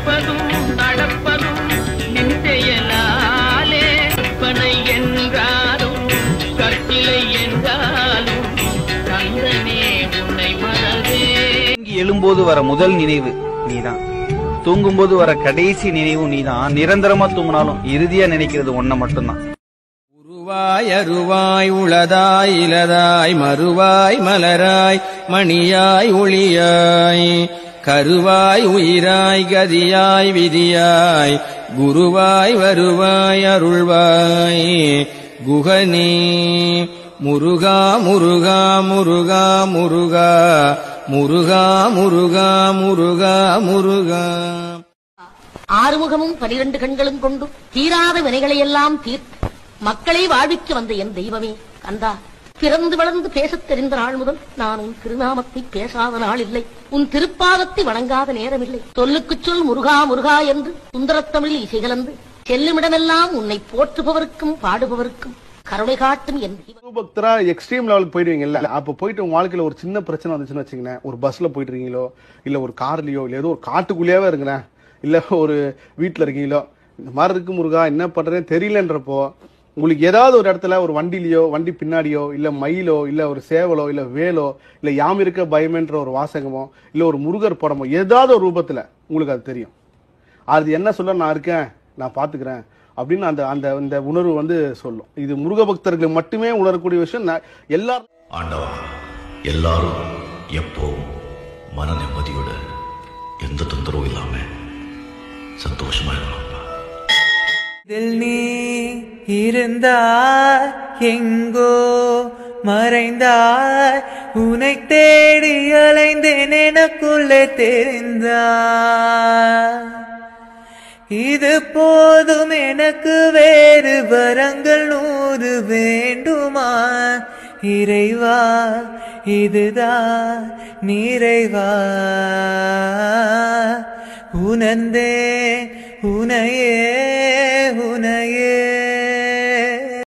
பிறப்பதும் நடப்பதும் நின் செயலாலே. கற்பனை என்றாலும் கற்பிலை என்றாலும் கந்தனே உன்னை மறவே. எழும்போது வர முதல் நினைவு நீதான், தூங்கும்போது வர கடைசி நினைவு நீதான். நிரந்தரமா தூங்கினாலும் இறுதியா நினைக்கிறது ஒன்ன மட்டும்தான். உருவாய் அருவாய் உளதாய் இலதாய் மறுவாய் மலராய் மணியாய் ஒளியாய் கருவாய் உயிராய் கதியாய் விதியாய் குருவாய் வருவாய் அருள்வாய் குகனே. முருகா முருகா முருகா முருகா முருகா முருகா முருகா முருகா. ஆறுமுகமும் 12 கண்களும் கொண்டு தீராத வினைகளை எல்லாம் தீர்த்து மக்களை வாழ்விக்க வந்த என் தெய்வமே கந்தா, பிறந்து வளர்ந்து பேசத் தெரிந்த நாள் முதல் நான் உன் திருநாமத்தை பேசாத நாள் இல்லை, உன் திருப்பாதத்தை வணங்காத நேரமில்லை. சொல்லுக்குச் சொல் முருகா முருகா என்று சுந்தரத்தமிழில் இசை கலந்து செல்லுமிடமெல்லாம் உன்னை போற்றுபவருக்கும் பாடுபவருக்கும் கருணை காட்டும் என் பக்தரா எக்ஸ்ட்ரீம் லெவலுக்கு போயிடுவீங்கல்ல, அப்ப போயிட்டு உங்க வாழ்க்கையில ஒரு சின்ன பிரச்சனை வந்துச்சுன்னு வச்சுக்கோங்க, ஒரு பஸ்ல போயிட்டு இருக்கீங்களோ இல்ல ஒரு கார்லயோ இல்ல ஏதோ ஒரு காட்டுக்குள்ளேயே இருக்கிறேன் இல்ல ஒரு வீட்டுல இருக்கீங்களோ, இந்த மாதிரி இருக்கு முருகா என்ன பண்றேன்னு தெரியலன்றப்போ உங்களுக்கு ஏதாவது ஒரு இடத்துல ஒரு வண்டிலையோ வண்டி பின்னாடியோ இல்ல மயிலோ இல்ல ஒரு சேவலோ இல்ல வேலோ இல்ல யாம் இருக்க பயமேன்ற ஒரு வாசகமோ இல்ல ஒரு முருகர் படமோ ஏதாவது ஒரு ரூபத்துல உங்களுக்கு அது தெரியும். அது என்ன சொல்ல, நான் இருக்கேன் நான் பாத்துக்கிறேன் அப்படின்னு அந்த அந்த அந்த உணர்வு வந்து சொல்லும். இது முருக பக்தர்களுக்கு மட்டுமே உணரக்கூடிய விஷயம். எல்லாரும் ஆண்டவா, எல்லாரும் எப்போ மன நிம்மதியோட எந்த தொந்தரவும் இல்லாம சந்தோஷமா இருக்கணும். இதில் நீ இருந்தாய் எங்கோ மறைந்தாய், உன்னை தேடி அலைந்தேன் எனக்குள்ளே தெரிந்தாய். இது போதும் எனக்கு, வேறு வரங்கள் 100 வேண்டுமா இறைவா, இதுதான் நிறைவா. உணர்ந்தே உனையே உனையே